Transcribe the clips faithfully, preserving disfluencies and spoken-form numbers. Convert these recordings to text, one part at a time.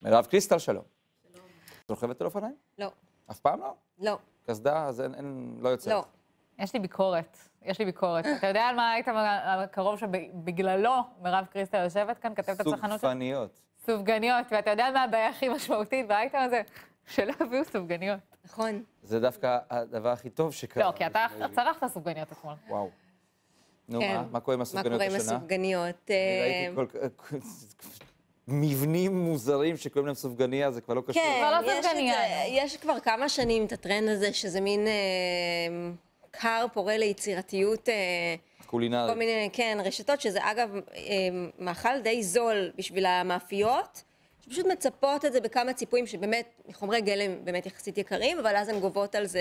מירב קריסטל, שלום. שלום. את רוכבת על אופניים? לא. אף פעם לא? לא. קסדה, אז אין, אין, לא יוצא. לא. יש לי ביקורת, יש לי ביקורת. אתה יודע על מה היית הקרוב שבגללו מירב קריסטל יושבת כאן, כתבת הצרכנות? סופגניות. סופגניות, ואתה יודע מה הבעיה הכי משמעותית באייטם הזה? שלא הביאו סופגניות. נכון. זה דווקא הדבר הכי טוב שקרה. לא, כי אתה צרחת סופגניות אתמול. וואו. נו, מה? מה קורה עם הסופגניות השנה? מה קורה עם הסופגניות? אני ראיתי כל... מבנים מוזרים שקוראים להם סופגניה, זה כבר לא קשור. כן, כבר לא סופגניה. יש כבר כמה שנים את הטרנד הזה, שזה מין קר פורה ליצירתיות. קולינרי. כל מיני, כן, רשתות, שזה אגב מאכל די זול בשביל המאפיות, שפשוט מצפות את זה בכמה ציפויים שבאמת, חומרי גלם באמת יחסית יקרים, אבל אז הן גובות על זה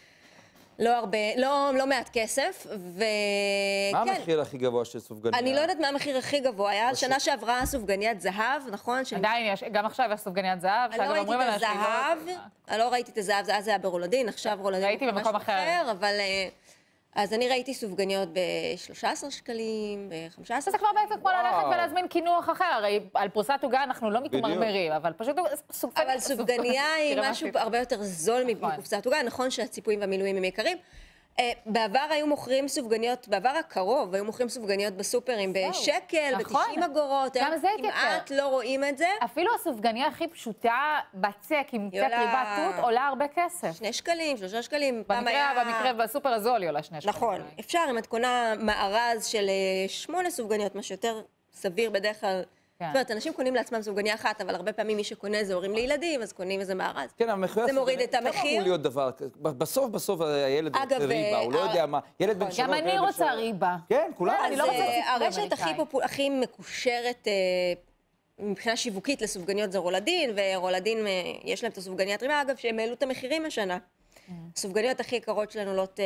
לא הרבה, לא, לא מעט כסף, וכן. מה המחיר הכי גבוה של סופגניה? אני לא יודעת מה המחיר הכי גבוה, היה שנה שעברה סופגניית זהב, נכון? עדיין יש, גם עכשיו יש סופגניית זהב. אני לא ראיתי את הזהב, אני לא ראיתי את הזהב, אז זה היה ברולדין, עכשיו רולדין. ראיתי במקום אחר. אבל... אז אני ראיתי סופגניות ב-שלושה עשר שקלים, ב-חמישה עשר. זה כבר בעצם כמו ללכת ולהזמין קינוח אחר, הרי על פרוסת עוגה אנחנו לא מתמרמרים, אבל פשוט סופגניה... אבל סופגניה היא משהו הרבה יותר זול מפרוסת עוגה, נכון שהציפויים והמילואים הם יקרים. בעבר היו מוכרים סופגניות, בעבר הקרוב היו מוכרים סופגניות בסופרים בשקל, ב-תשעים אגורות, כמעט לא רואים את זה. אפילו הסופגניה הכי פשוטה, בצק עם קצת ריבת תות, עולה הרבה כסף. שני שקלים, שלושה שקלים. במקרה בסופר הזול היא עולה שני שקלים. נכון, אפשר, אם את קונה מארז של שמונה סופגניות, מה שיותר סביר בדרך כלל. זאת אומרת, אנשים קונים לעצמם סופגניה אחת, אבל הרבה פעמים מי שקונה זה הורים לילדים, אז קונים איזה מארז. כן, המחיר... זה מוריד את המחיר. כמה אמור להיות דבר, בסוף בסוף הילד רוצה ריבה, הוא לא יודע מה, ילד בן שלוש... גם אני רוצה ריבה. כן, כולם. אז הרשת הכי מקושרת מבחינה שיווקית לסופגניות זה רולדין, ורולדין יש להם את הסופגניית ריבה, אגב, שהם העלו את המחירים השנה. הסופגניות הכי יקרות שלנו עולות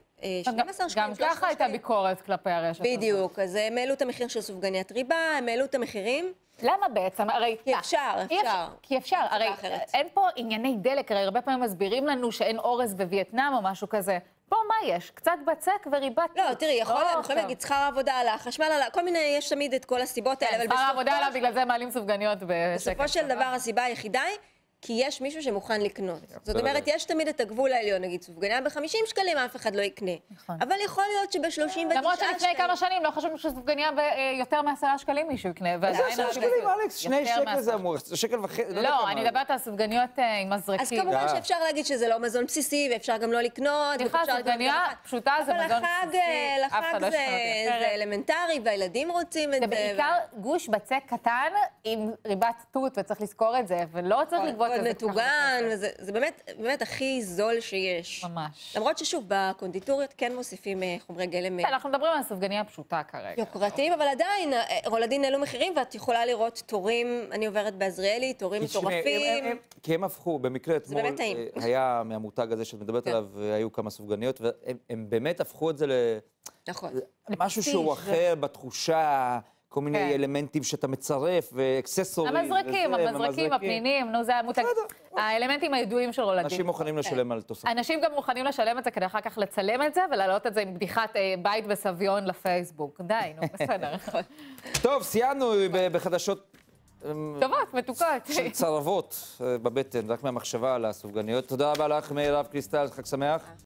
שנים עשר שקלים. גם ככה הייתה ביקורת כלפי הרשת. בדיוק, אז הם העלו את המחיר של סופגניית ריבה, הם העלו את המחירים. למה בעצם? הרי... כי אפשר, אפשר. כי אפשר, הרי אין פה ענייני דלק, הרי הרבה פעמים מסבירים לנו שאין אורז בווייטנאם או משהו כזה. פה מה יש? קצת בצק וריבת... לא, תראי, יכול להגיד שכר העבודה עלה, חשמל עלה, כל מיני, יש תמיד את כל הסיבות האלה, שכר העבודה עלה, בגלל זה מעלים סופגניות בשקל. בסופו של דבר הסיבה היחידה היא כי יש מישהו שמוכן לקנות. זאת אומרת, יש תמיד את הגבול העליון, נגיד, סופגניה ב-חמישים שקלים, אף אחד לא יקנה. אבל יכול להיות שב-שלושים ותשעה שקלים... למרות שלפני כמה שנים לא חשבנו שסופגניה ביותר מעשרה שקלים מישהו יקנה. עשרה שקלים, אלכס, שני שקל זה אמור, שקל וחצי, לא, אני מדברת על סופגניות עם מזרקים. אז כמובן שאפשר להגיד שזה לא מזון בסיסי, ואפשר גם לא לקנות. סליחה, סופגניה פשוטה זה מזון בסיסי. לחג זה אלמנטרי, והילדים רוצים את זה. זה בעיקר גוש בצק קטן עם ריבת תות, וצריך לזכור את זה, ולא צריך לגבות את זה. מטוגן, וזה באמת, באמת הכי זול שיש. ממש. למרות ששוב, בקונדיטוריות כן מוסיפים חומרי גלם. אנחנו מדברים על סופגניה פשוטה כרגע. יוקרתיים, אבל עדיין, רולדין אלו מחירים, ואת יכולה לראות תורים, אני עוברת בעזריאלי, תורים מטורפים. כי הם הפכו, במקרה אתמול, היה מהמותג הזה שאת מדברת עליו, היו כמה סופגניות, והם באמת הפכו את זה למשהו שהוא אחר בתחושה, כל מיני אלמנטים שאתה מצרף, ואקססורים. המזרקים, המזרקים, הפנינים, נו, זה המותג. האלמנטים הידועים של רולדין. אנשים מוכנים לשלם על תוספות. אנשים גם מוכנים לשלם את זה כדי אחר כך לצלם את זה, ולהעלות את זה עם בדיחת בית בסביון לפייסבוק. די, נו, בסדר. טוב, סיימנו בחדשות... טובות, מתוקות. של צרבות בבטן, רק מהמחשבה על הסופגניות. תודה רבה לך, מירב קריסטל, חג שמח.